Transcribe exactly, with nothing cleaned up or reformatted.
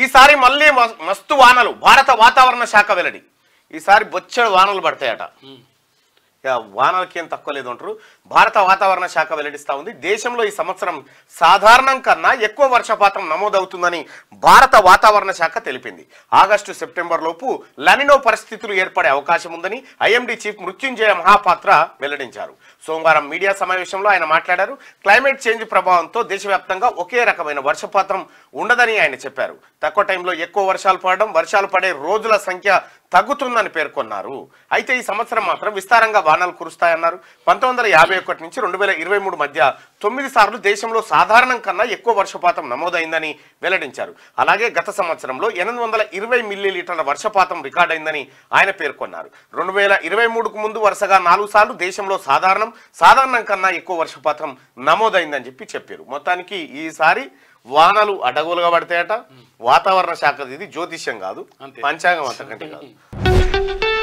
ఈసారి మళ్ళీ మస్తు వానలు భారత వాతావరణ శాఖ వెల్లడి. ఈసారి బొచ్చెడు వానలు పడతాయట. వానలకి ఏం తక్కువ లేదు అంటారు. భారత వాతావరణ శాఖ వెల్లడిస్తా ఉంది. దేశంలో ఈ సంవత్సరం సాధారణం కన్నా ఎక్కువ వర్షపాతం నమోదవుతుందని భారత వాతావరణ శాఖ తెలిపింది. ఆగస్టు సెప్టెంబర్ లోపు లనినో పరిస్థితులు ఏర్పడే అవకాశం ఉందని ఐఎండీ చీఫ్ మృత్యుంజయ మహాపాత్ర వెల్లడించారు. సోమవారం మీడియా సమావేశంలో ఆయన మాట్లాడారు. క్లైమేట్ చేంజ్ ప్రభావంతో దేశవ్యాప్తంగా ఒకే రకమైన వర్షపాతం ఉండదని ఆయన చెప్పారు. తక్కువ టైంలో ఎక్కువ వర్షాలు పడడం, వర్షాలు పడే రోజుల సంఖ్య తగ్గుతుందని పేర్కొన్నారు. అయితే ఈ సంవత్సరం మాత్రం విస్తారంగా వానలు కురుస్తాయన్నారు. పంతొమ్మిది వందల యాభై ఒకటి నుంచి రెండు వేల ఇరవై మూడు మధ్య తొమ్మిది సార్లు దేశంలో సాధారణం కన్నా ఎక్కువ వర్షపాతం నమోదైందని వెల్లడించారు. అలాగే గత సంవత్సరంలో ఎనిమిది వందల ఇరవై మిల్లీ లీటర్ల వర్షపాతం రికార్డైందని ఆయన పేర్కొన్నారు. రెండు వేల ఇరవై మూడుకు ముందు వరుసగా నాలుగు సార్లు దేశంలో సాధారణం సాధారణం కన్నా ఎక్కువ వర్షపాతం నమోదైందని చెప్పి చెప్పారు. మొత్తానికి ఈసారి వానలు అడగోలుగా పడతాయట. వాతావరణ శాఖ ఇది జ్యోతిష్యం కాదు, పంచాంగం అంతకంటే కాదు.